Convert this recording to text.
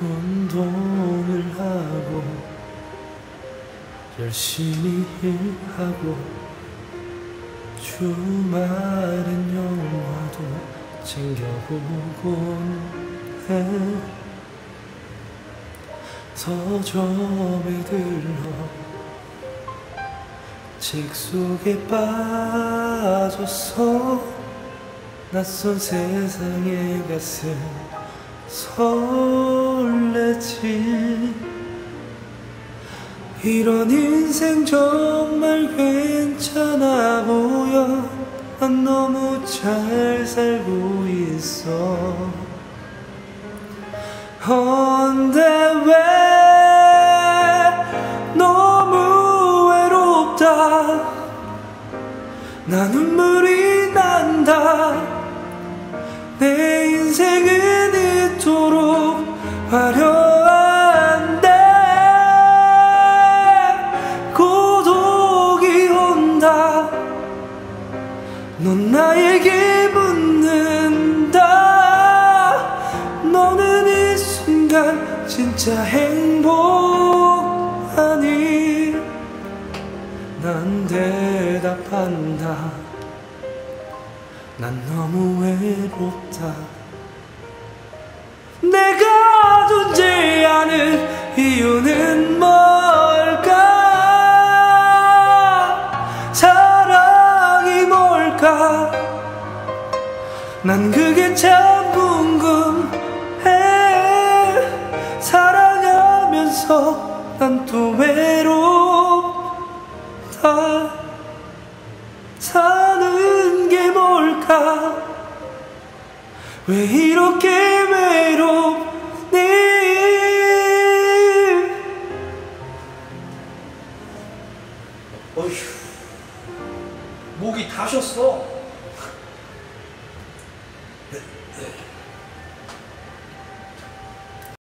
운동을 하고 열심히 일하고 주말엔 영화도 챙겨보곤 해. 서점에 들러 책 속에 빠져서 낯선 세상에 가슴 설레지. 이런 인생 정말 괜찮아 보여. 난 너무 잘 살고 있어. 근데 왜 너무 외롭다. 나 눈물이 난다. 내 인생은 이토록 화려한데 고독이 온다. 넌 나에게 묻는다. 너는 이 순간 진짜 행복하니? 난 대답한다. 난 너무 외롭다. 내가 존재하는 이유는 뭘까? 사랑이 뭘까? 난 그게 참 궁금해. 사랑하면서 난 또 외롭다. 사는 게 뭘까? 왜 이렇게 외롭니? 어휴, 목이 다 쉬었어.